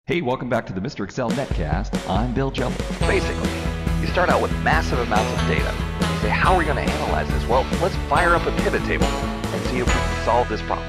Hey, welcome back to the Mr. Excel Netcast. I'm Bill Jelly. Basically, you start out with massive amounts of data. You say, how are we going to analyze this? Well, let's fire up a pivot table and see if we can solve this problem.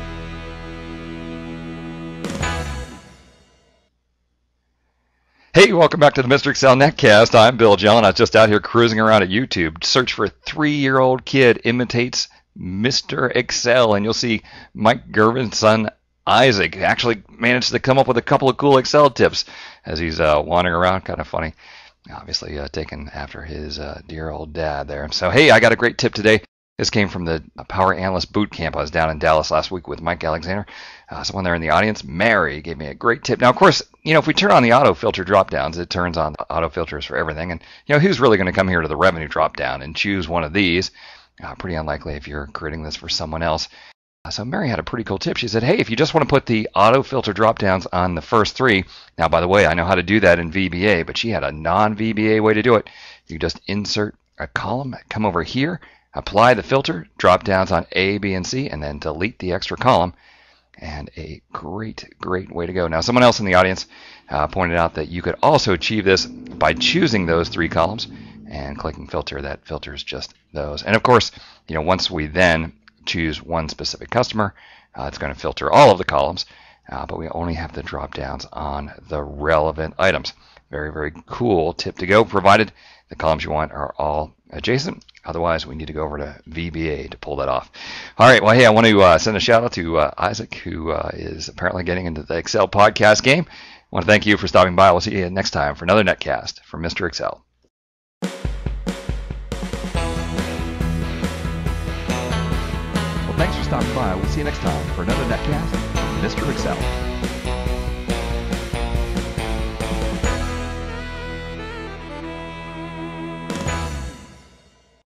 Hey, welcome back to the Mr. Excel Netcast. I'm Bill Jelly, and I was just out here cruising around at YouTube. Search for 3-year-old kid imitates Mr. Excel, and you'll see Mike Gervin's son, Isaac, actually managed to come up with a couple of cool Excel tips as he's wandering around. Kind of funny. Obviously taken after his dear old dad there. So, hey, I got a great tip today. This came from the Power Analyst Boot Camp. I was down in Dallas last week with Mike Alexander. Someone there in the audience, Mary, gave me a great tip. Now, of course, if we turn on the AutoFilter dropdowns, it turns on the AutoFilters for everything. And, who's really going to come here to the revenue dropdown and choose one of these? Pretty unlikely if you're creating this for someone else. So Mary had a pretty cool tip. She said, hey, if you just want to put the AutoFilter dropdowns on the first 3, now, by the way, I know how to do that in VBA, but she had a non-VBA way to do it. You just insert a column, come over here, apply the filter, dropdowns on A, B, and C, and then delete the extra column. And a great, great way to go. Now, someone else in the audience pointed out that you could also achieve this by choosing those 3 columns and clicking filter. That filters just those. And of course, once we then choose one specific customer, it's going to filter all of the columns, but we only have the drop downs on the relevant items. Very, very cool tip to go, provided the columns you want are all adjacent. Otherwise, we need to go over to VBA to pull that off. All right, well, hey, I want to send a shout out to Isaac, who is apparently getting into the Excel podcast game. I want to thank you for stopping by. We'll see you next time for another Netcast from Mr. Excel. Thanks for stopping by. We'll see you next time for another Netcast from Mr. Excel.